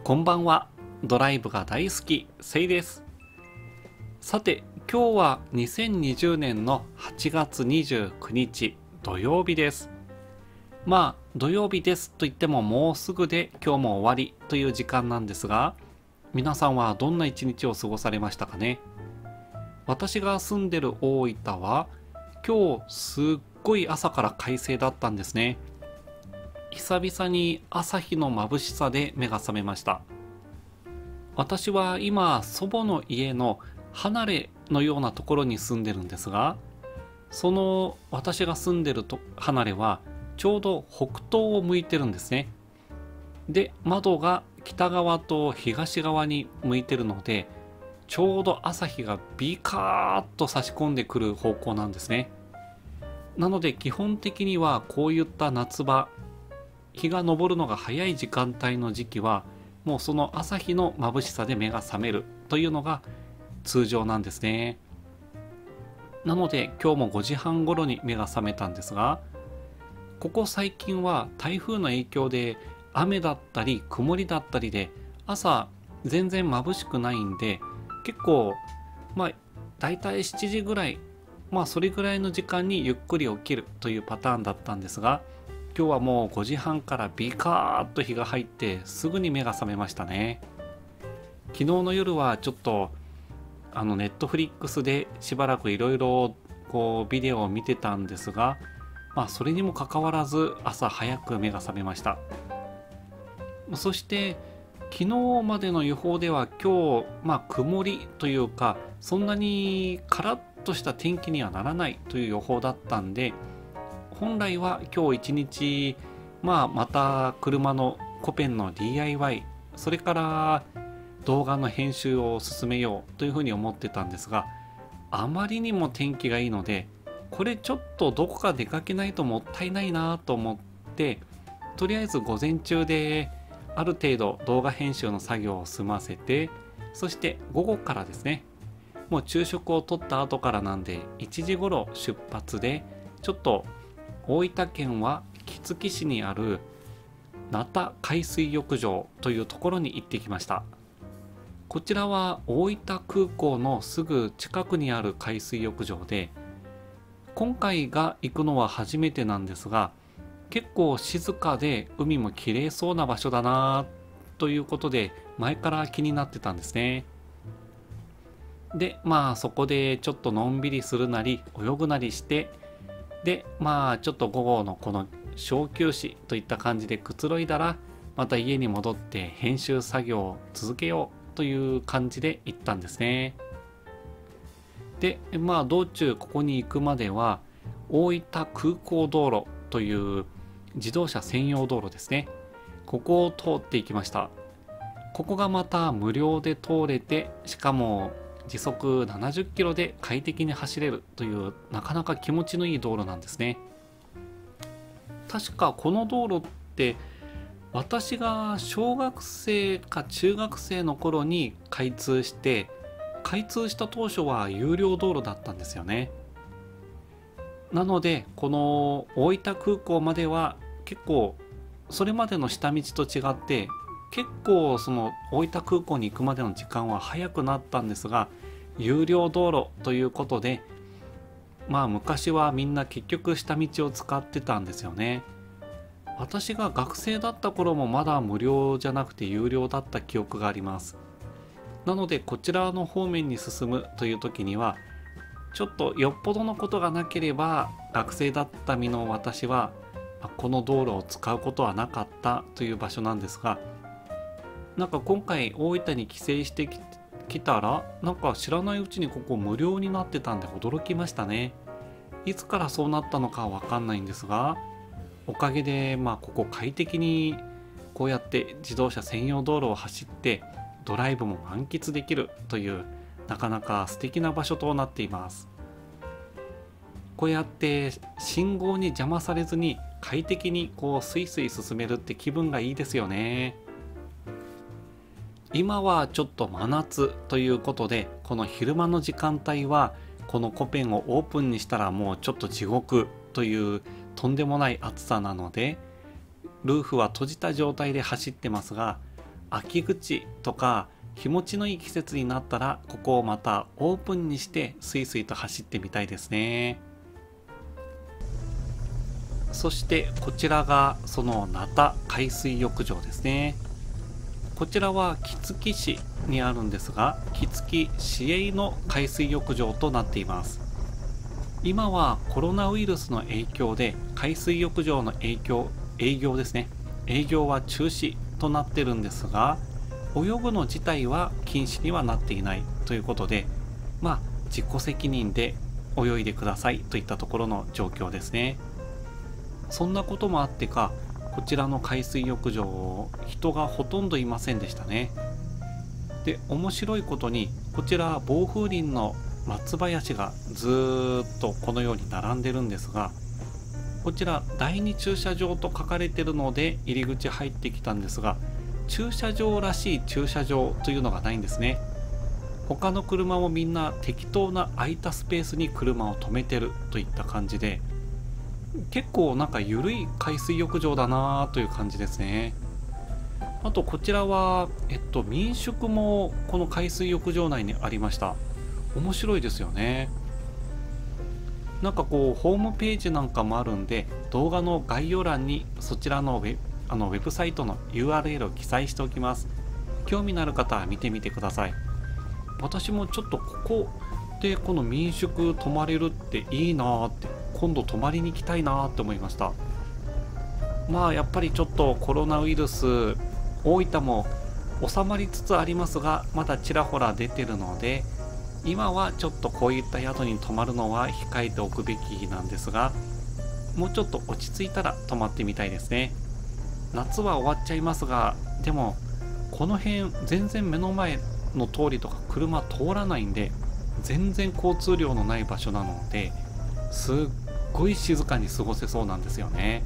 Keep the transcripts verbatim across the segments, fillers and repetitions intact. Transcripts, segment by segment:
こんばんは。ドライブが大好き、せいです。さて、今日はにせんにじゅうねんのはちがつにじゅうくにち土曜日です。まあ、土曜日ですと言ってももうすぐで今日も終わりという時間なんですが、皆さんはどんな一日を過ごされましたかね。私が住んでる大分は、今日すっごい朝から快晴だったんですね。久々に朝日の眩しさで目が覚めました。私は今祖母の家の離れのようなところに住んでるんですが、その私が住んでると離れはちょうど北東を向いてるんですね。で、窓が北側と東側に向いてるので、ちょうど朝日がビカーッと差し込んでくる方向なんですね。なので基本的にはこういった夏場、日が昇るのが早い時間帯の時期はもうその朝日の眩しさで目が覚めるというのが通常なんですね。なので今日もごじはん頃に目が覚めたんですが、ここ最近は台風の影響で雨だったり曇りだったりで朝全然眩しくないんで、結構まあだいたいしちじぐらい、まあそれぐらいの時間にゆっくり起きるというパターンだったんですが、今日はもうごじはんからビカーッと日が入ってすぐに目が覚めましたね。昨日の夜はちょっとあのネットフリックスでしばらくいろいろこうビデオを見てたんですが、まあそれにもかかわらず朝早く目が覚めました。そして昨日までの予報では今日まあ曇りというか、そんなにカラッとした天気にはならないという予報だったんで、本来は今日一日、まあ、また車のコペンの ディーアイワイ、 それから動画の編集を進めようというふうに思ってたんですが、あまりにも天気がいいので、これちょっとどこか出かけないともったいないなと思って、とりあえず午前中である程度動画編集の作業を済ませて、そして午後からですね、もう昼食をとった後からなんでいちじ頃出発で、ちょっと大分県は杵築市にある名田海水浴場というところに行ってきました。こちらは大分空港のすぐ近くにある海水浴場で、今回が行くのは初めてなんですが、結構静かで海も綺麗そうな場所だなということで前から気になってたんですね。で、まあそこでちょっとのんびりするなり泳ぐなりして、でまあちょっと午後のこの小休止といった感じでくつろいだら、また家に戻って編集作業を続けようという感じで行ったんですね。でまあ道中ここに行くまでは大分空港道路という自動車専用道路ですね、ここを通っていきました。ここがまた無料で通れて、しかも時速ななじゅっキロで快適に走れるという、なかなか気持ちのいい道路なんですね。確かこの道路って私が小学生か中学生の頃に開通して、開通した当初は有料道路だったんですよね。なのでこの大分空港までは結構それまでの下道と違って、結構その大分空港に行くまでの時間は早くなったんですが、有料道路ということで、まあ昔はみんな結局下道を使ってたんですよね。私が学生だった頃もまだ無料じゃなくて有料だった記憶があります。なのでこちらの方面に進むという時には、ちょっとよっぽどのことがなければ学生だった身の私はこの道路を使うことはなかったという場所なんですが、なんか今回大分に帰省してき来たら、なんか知らないうちにここ無料になってたんで驚きましたね。いつからそうなったのかは分かんないんですが、おかげでまあここ快適にこうやって自動車専用道路を走ってドライブも満喫できるという、なかなか素敵な場所となっています。こうやって信号に邪魔されずに快適にこうスイスイ進めるって気分がいいですよね。今はちょっと真夏ということで、この昼間の時間帯はこのコペンをオープンにしたらもうちょっと地獄というとんでもない暑さなので、ルーフは閉じた状態で走ってますが、 秋口とか気持ちのいい季節になったらここをまたオープンにしてスイスイと走ってみたいですね。そしてこちらがそのナタ海水浴場ですね。こちらは杵築市にあるんですが、杵築市営の海水浴場となっています。今はコロナウイルスの影響で海水浴場の影響営業ですね営業は中止となってるんですが、泳ぐの自体は禁止にはなっていないということで、まあ自己責任で泳いでくださいといったところの状況ですね。そんなこともあってか、こちらの海水浴場人がほとんどいませんでしたね。で、面白いことにこちら防風林の松林がずーっとこのように並んでるんですが、こちらだいに駐車場と書かれてるので入り口入ってきたんですが、駐車場らしい駐車場というのがないんですね。他の車もみんな適当な空いたスペースに車を止めてるといった感じで、結構なんか緩い海水浴場だなという感じですね。あとこちらはえっと民宿もこの海水浴場内にありました。面白いですよね。なんかこうホームページなんかもあるんで、動画の概要欄にそちらのウェあのウェブサイトの ユーアールエル を記載しておきます。興味のある方は見てみてください。私もちょっとここでこの民宿泊まれるっていいなーって、今度泊まりに行きたいなーって思いました。まあやっぱりちょっとコロナウイルス大分も収まりつつありますが、まだちらほら出てるので、今はちょっとこういった宿に泊まるのは控えておくべきなんですが、もうちょっと落ち着いたら泊まってみたいですね。夏は終わっちゃいますが、でもこの辺全然目の前の通りとか車通らないんで、全然交通量のない場所なので、すっごい静かに過ごせそうなんですよね。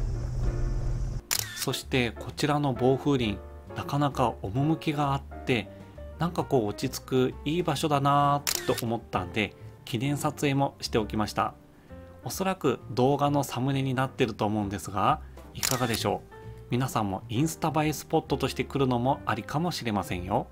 そしてこちらの防風林、なかなか趣があって、なんかこう落ち着くいい場所だなと思ったんで、記念撮影もしておきました。おそらく動画のサムネになってると思うんですが、いかがでしょう。皆さんもインスタ映えスポットとして来るのもありかもしれませんよ。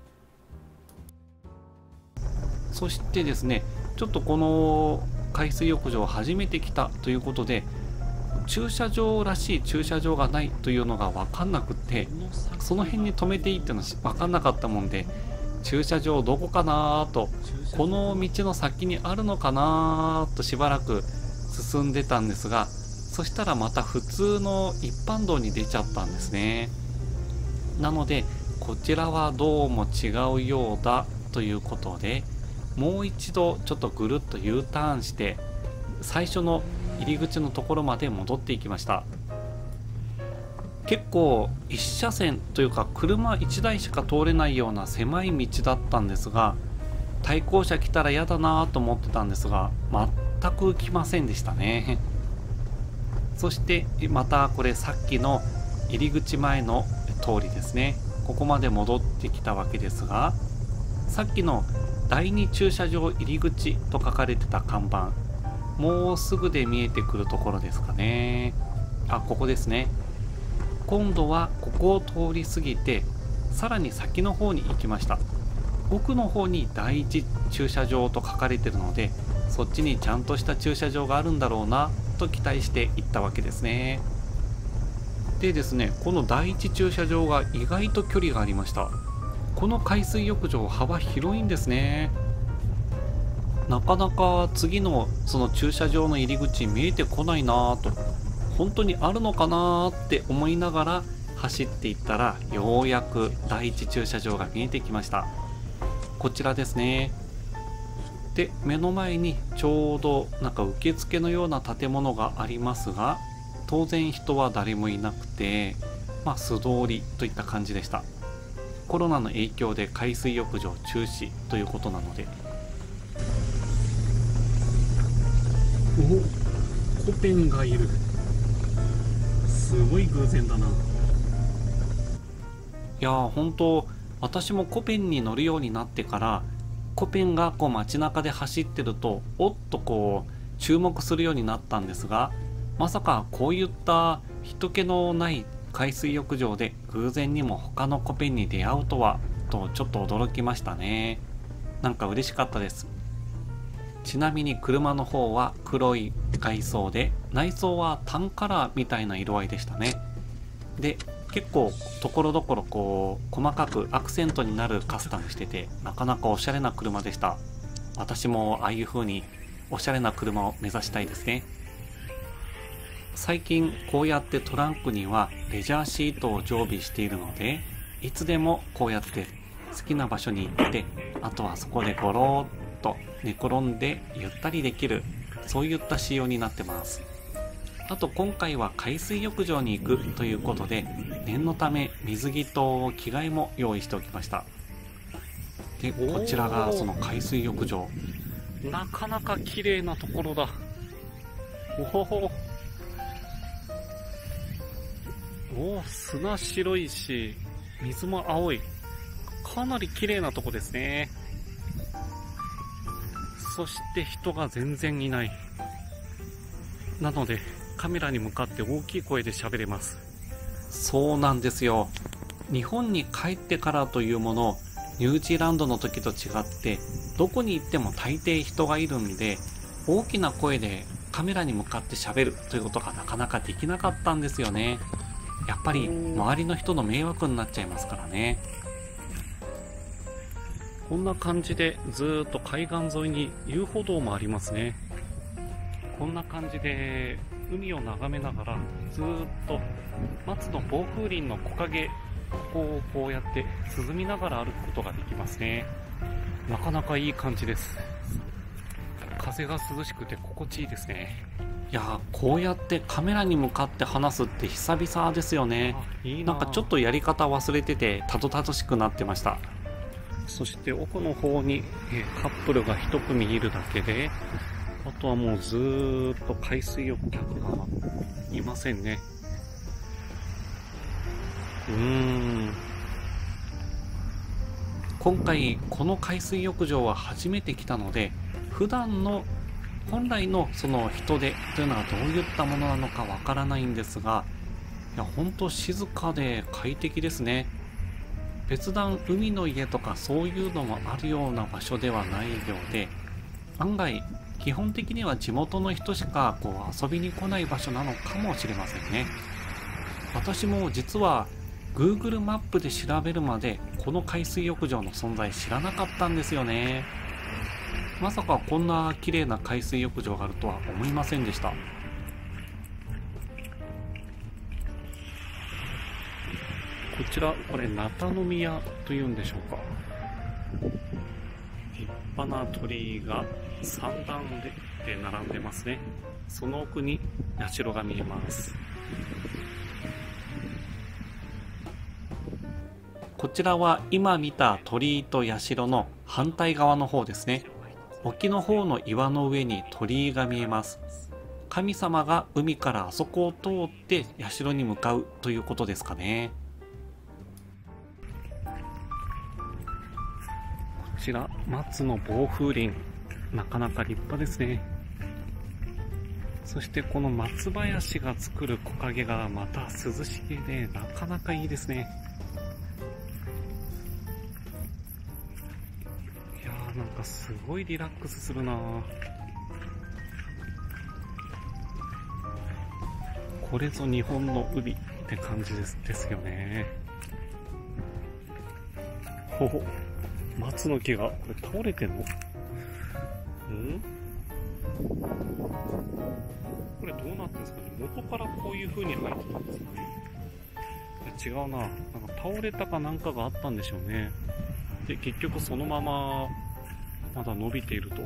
そしてですね、ちょっとこの海水浴場初めて来たということで、駐車場らしい駐車場がないというのが分かんなくって、その辺に止めていいっていうのは分かんなかったもんで、駐車場どこかなと、この道の先にあるのかなとしばらく進んでたんですが、そしたらまた普通の一般道に出ちゃったんですね。なのでこちらはどうも違うようだということで、もう一度ちょっとぐるっと U ターンして最初の入り口のところまで戻っていきました。結構一車線というか車いちだいしか通れないような狭い道だったんですが、対向車来たら嫌だなと思ってたんですが、全く来ませんでしたね。そしてまたこれさっきの入り口前の通りですね、ここまで戻ってきたわけですが、さっきのだいに駐車場入り口と書かれてた看板、もうすぐで見えてくるところですかね。あ、ここですね。今度はここを通り過ぎてさらに先の方に行きました。奥の方にだいいち駐車場と書かれてるので、そっちにちゃんとした駐車場があるんだろうなと期待して行ったわけですね。でですね、このだいいち駐車場が意外と距離がありました。この海水浴場幅広いんですね。なかなか次のその駐車場の入り口見えてこないなぁと、本当にあるのかなって思いながら走っていったら、ようやくだいいち駐車場が見えてきました。こちらですね。で、目の前にちょうどなんか受付のような建物がありますが、当然人は誰もいなくて、まあ素通りといった感じでした。コロナの影響で海水浴場中止ということなので。お、コペンがいる。すごい偶然だな。いやー、本当私もコペンに乗るようになってから、コペンがこう街中で走ってるとおっとこう注目するようになったんですが、まさかこういった人気のない海水浴場で偶然にも他のコペンに出会うとはとちょっと驚きましたね。なんか嬉しかったです。ちなみに車の方は黒い外装で、内装はタンカラーみたいな色合いでしたね。で結構ところどころこう細かくアクセントになるカスタムしてて、なかなかおしゃれな車でした。私もああいう風におしゃれな車を目指したいですね。最近こうやってトランクにはレジャーシートを常備しているので、いつでもこうやって好きな場所に行って、あとはそこでゴローっと寝転んでゆったりできる、そういった仕様になってます。あと今回は海水浴場に行くということで、念のため水着と着替えも用意しておきました。でこちらがその海水浴場、なかなか綺麗なところだ。おおお、砂白いし水も青い、かなり綺麗なとこですね。そして人が全然いない。なのでカメラに向かって大きい声で喋れます。そうなんですよ。日本に帰ってからというもの、ニュージーランドの時と違ってどこに行っても大抵人がいるんで、大きな声でカメラに向かって喋るということがなかなかできなかったんですよね。やっぱり周りの人の迷惑になっちゃいますからね。こんな感じでずーっと海岸沿いに遊歩道もありますね。こんな感じで海を眺めながらずーっと松の防風林の木陰、ここをこうやって涼みながら歩くことができますね。なかなかいい感じです。風が涼しくて心地いいですね。いやー、こうやってカメラに向かって話すって久々ですよね。いいな。なんかちょっとやり方忘れててたどたどしくなってました。そして奥の方にカップルが一組いるだけで、あとはもうずーっと海水浴客がいませんね。うーん今回この海水浴場は初めて来たので、普段の本来のその人出というのはどういったものなのかわからないんですが、いや本当静かで快適ですね。別段海の家とかそういうのもあるような場所ではないようで、案外基本的には地元の人しかこう遊びに来ない場所なのかもしれませんね。私も実は Google マップで調べるまでこの海水浴場の存在知らなかったんですよね。まさかこんな綺麗な海水浴場があるとは思いませんでした。こちら、これ菜田宮というんでしょうか。立派な鳥居がさんだんで並んでますね。その奥に社が見えます。こちらは今見た鳥居と社の反対側の方ですね。沖の方の岩の上に鳥居が見えます。神様が海からあそこを通って社に向かうということですかね。こちら松の防風林、なかなか立派ですね。そしてこの松林が作る木陰がまた涼しげでなかなかいいですね。いやー、なんかすごいリラックスするな。これぞ日本の海って感じですですよね。ほほ、松の木がこれ倒れてんの？ん？これどうなってんですかね。元からこういう風に生えてたんですかね。違うな。なんか倒れたかなんかがあったんでしょうね。で、結局そのまままだ伸びていると。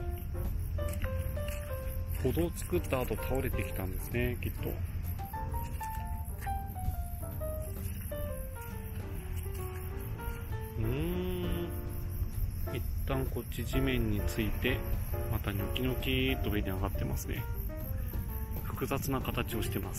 歩道を作った後倒れてきたんですね、きっと。うーん。一旦こっち地面について、またニョキニョキっと上に上がってますね。複雑な形をしてます。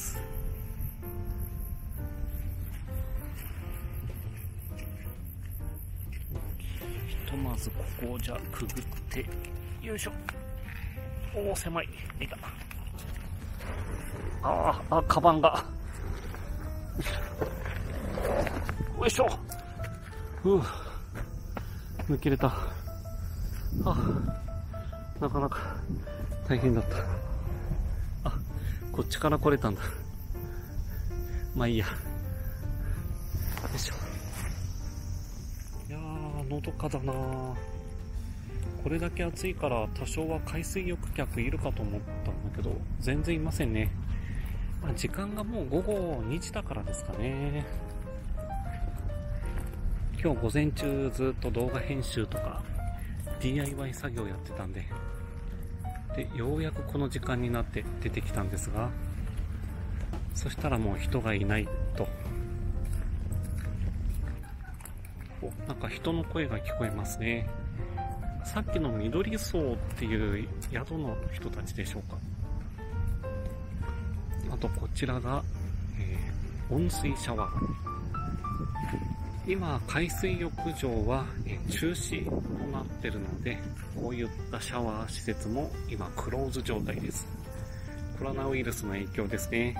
ひとまずここをじゃあくぐって、よいしょ。おお、狭い。いた。ああ、あ、カバンが。 よいしょ。うう抜けれた。あ、なかなか大変だった。あ、こっちから来れたんだ。まあいいや。よいしょ。いやー、のどかだなー。これだけ暑いから多少は海水浴客いるかと思ったんだけど、全然いませんね。まあ、時間がもう午後にじだからですかね。今日午前中ずっと動画編集とか ディーアイワイ 作業やってたんで、でようやくこの時間になって出てきたんですが、そしたらもう人がいないと。お、なんか人の声が聞こえますね。さっきの緑荘っていう宿の人たちでしょうか。あとこちらが、えー、温水シャワー。今海水浴場は、えー、中止となってるので、こういったシャワー施設も今クローズ状態です。コロナウイルスの影響ですね。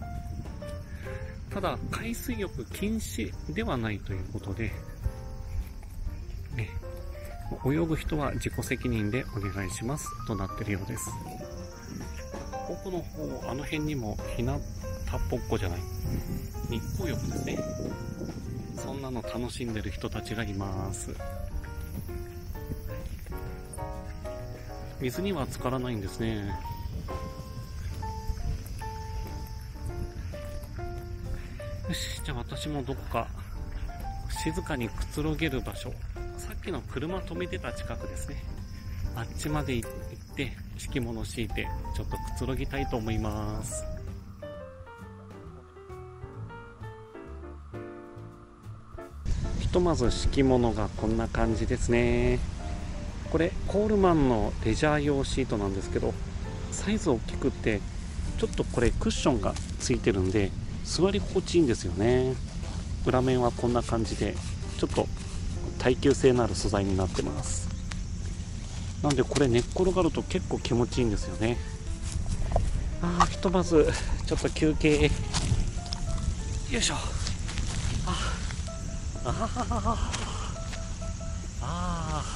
ただ海水浴禁止ではないということで、ね、泳ぐ人は自己責任でお願いしますとなっているようです。奥の方、あの辺にも日向っぽっこじゃない、日光浴ですね。そんなの楽しんでる人たちがいます。水には浸からないんですね。よし、じゃあ私もどっか静かにくつろげる場所、さっきの車止めてた近くですね、あっちまで行って敷物を敷いてちょっとくつろぎたいと思います。ひとまず敷物がこんな感じですね。これコールマンのレジャー用シートなんですけど、サイズ大きくってちょっとこれクッションがついてるんで座り心地いいんですよね。裏面はこんな感じでちょっと耐久性のある素材になってます。なんでこれ寝っ転がると結構気持ちいいんですよね。あー、ひとまずちょっと休憩。よいしょ。ああああ、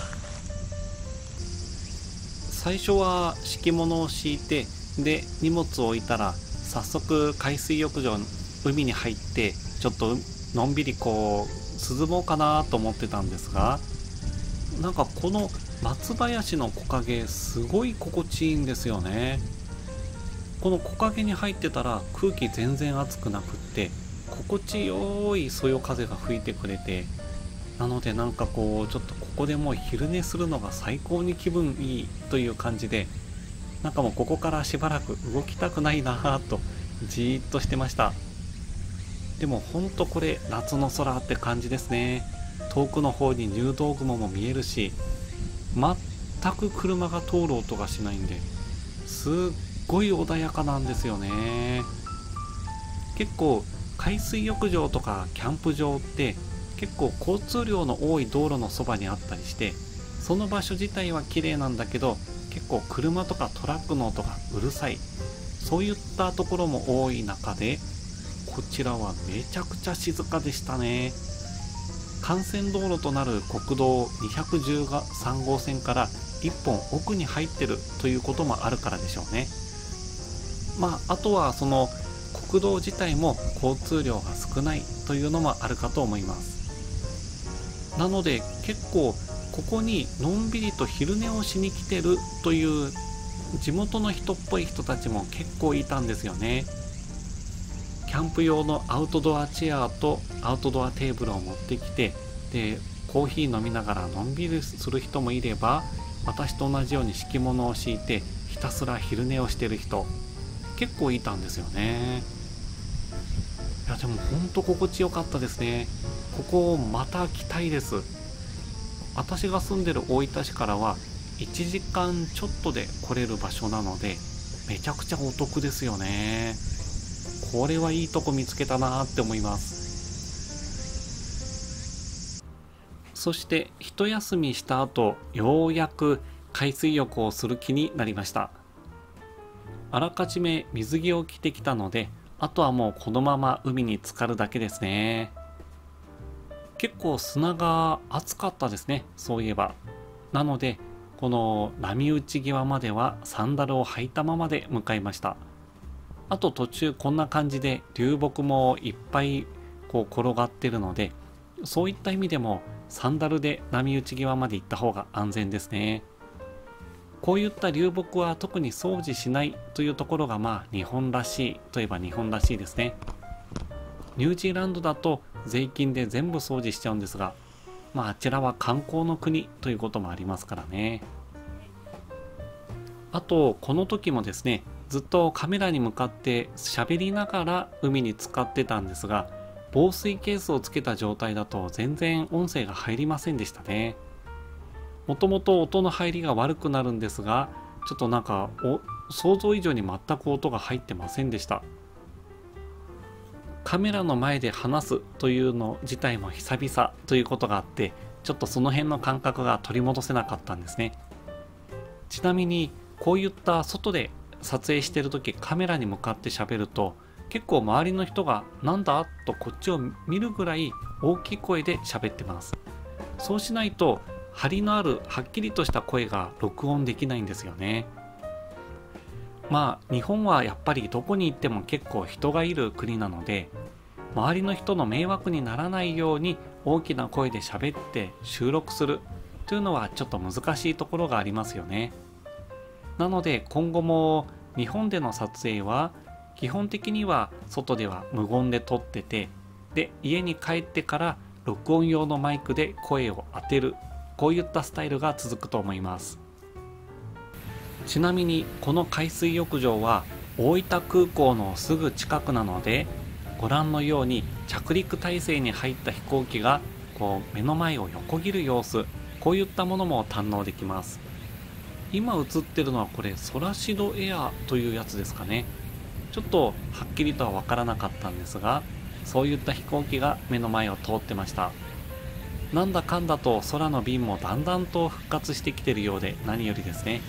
最初は敷物を敷いて、で荷物を置いたら早速海水浴場海に入ってちょっとのんびりこう涼もうかなと思ってたんですが、なんかこの松林の木陰すごい心地いいんですよね。この木陰に入ってたら空気全然暑くなくって心地よいそよ風が吹いてくれて、なのでなんかこうちょっとここでもう昼寝するのが最高に気分いいという感じで、なんかもうここからしばらく動きたくないなぁとじーっとしてました。でもほんとこれ夏の空って感じですね。遠くの方に入道雲も見えるし、全く車が通る音がしないんですっごい穏やかなんですよね。結構海水浴場とかキャンプ場って結構交通量の多い道路のそばにあったりして、その場所自体は綺麗なんだけど結構車とかトラックの音がうるさい、そういったところも多い中で、こちらはめちゃくちゃ静かでしたね。幹線道路となる国道にひゃくじゅうさんごうせんからいっぽん奥に入ってるということもあるからでしょうね。まああとはその国道自体も交通量が少ないというのもあるかと思います。なので結構ここにのんびりと昼寝をしに来てるという地元の人っぽい人たちも結構いたんですよね。キャンプ用のアウトドアチェアとアウトドアテーブルを持ってきて、でコーヒー飲みながらのんびりする人もいれば、私と同じように敷物を敷いてひたすら昼寝をしてる人結構いたんですよね。いやでもほんと心地よかったですね。ここまた来たいです。私が住んでる大分市からはいちじかんちょっとで来れる場所なのでめちゃくちゃお得ですよね。これはいいとこ見つけたなって思います。そして一休みした後、ようやく海水浴をする気になりました。あらかじめ水着を着てきたので、あとはもうこのまま海に浸かるだけですね。 結構砂が熱かったですね、そういえば。なのでこの波打ち際まではサンダルを履いたままで向かいました。あと途中こんな感じで流木もいっぱいこう転がってるので、そういった意味でもサンダルで波打ち際まで行った方が安全ですね。こういった流木は特に掃除しないというところがまあ日本らしいといえば日本らしいですね。ニュージーランドだと税金で全部掃除しちゃうんですが、まああちらは観光の国ということもありますからね。あとこの時もですね、ずっとカメラに向かって喋りながら海に浸かってたんですが、防水ケースをつけた状態だと全然音声が入りませんでしたね。もともと音の入りが悪くなるんですが、ちょっとなんかお想像以上に全く音が入ってませんでした。カメラの前で話すというの自体も久々ということがあって、ちょっとその辺の感覚が取り戻せなかったんですね。ちなみにこういった外で撮影してる時カメラに向かって喋ると、結構周りの人がなんだとこっちを見るぐらい大きい声で喋ってます。そうしないと張りのあるはっきりとした声が録音できないんですよね。まあ日本はやっぱりどこに行っても結構人がいる国なので、周りの人の迷惑にならないように大きな声で喋って収録するというのはちょっと難しいところがありますよね。なので今後も日本での撮影は基本的には外では無言で撮ってて、で家に帰ってから録音用のマイクで声を当てる、こういったスタイルが続くと思います。ちなみにこの海水浴場は大分空港のすぐ近くなので、ご覧のように着陸態勢に入った飛行機がこう目の前を横切る様子、こういったものも堪能できます。今映ってるのはこれソラシドエアというやつですかね。ちょっとはっきりとは分からなかったんですが、そういった飛行機が目の前を通ってました。なんだかんだと空の便もだんだんと復活してきているようで何よりですね。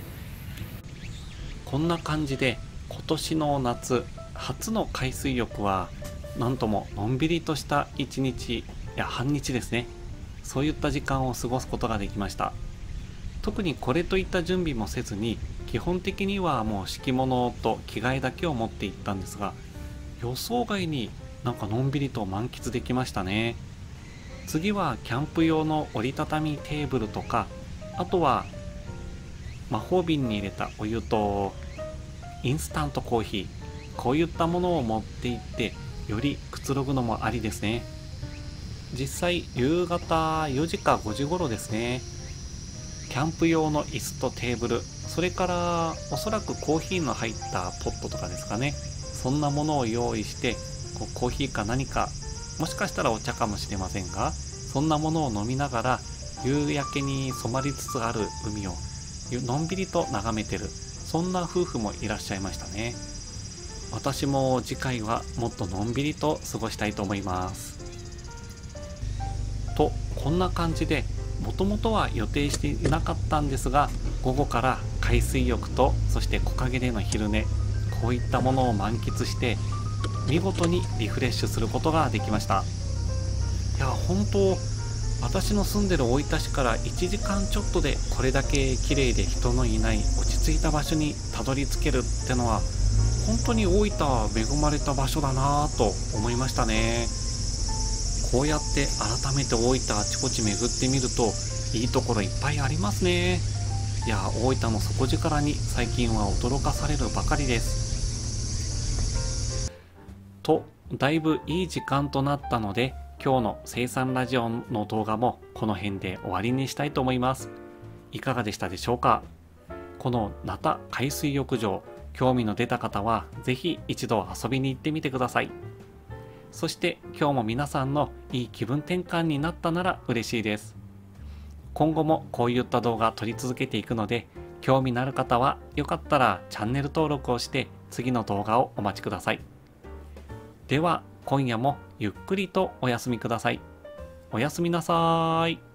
こんな感じで今年の夏初の海水浴はなんとものんびりとした一日や半日ですね、そういった時間を過ごすことができました。特にこれといった準備もせずに、基本的にはもう敷物と着替えだけを持って行ったんですが、予想外になんかのんびりと満喫できましたね。次はキャンプ用の折りたたみテーブルとか、あとは魔法瓶に入れたお湯とインスタントコーヒー、こういったものを持って行ってよりくつろぐのもありですね。実際夕方よじかごじ頃ですね、キャンプ用の椅子とテーブル、それからおそらくコーヒーの入ったポットとかですかね、そんなものを用意して、こうコーヒーか何か、もしかしたらお茶かもしれませんが、そんなものを飲みながら夕焼けに染まりつつある海をのんびりと眺めてる、そんな夫婦もいらっしゃいましたね。私も次回はもっとのんびりと過ごしたいと思います。とこんな感じで、もともとは予定していなかったんですが、午後から海水浴とそして木陰での昼寝、こういったものを満喫して見事にリフレッシュすることができました。いや本当、私の住んでる大分市からいちじかんちょっとでこれだけ綺麗で人のいない落ち着いた場所にたどり着けるってのは、本当に大分は恵まれた場所だなぁと思いましたね。こうやって改めて大分あちこち巡ってみるといいところいっぱいありますね。いや大分の底力に最近は驚かされるばかりです。とだいぶいい時間となったので、今日の生産ラジオの動画もこの辺で終わりにしたいと思います。いかがでしたでしょうか。この那珂海水浴場、興味の出た方はぜひ一度遊びに行ってみてください。そして今日も皆さんのいい気分転換になったなら嬉しいです。今後もこういった動画撮り続けていくので、興味のある方はよかったらチャンネル登録をして次の動画をお待ちください。では今夜もゆっくりとお休みください。おやすみなさーい。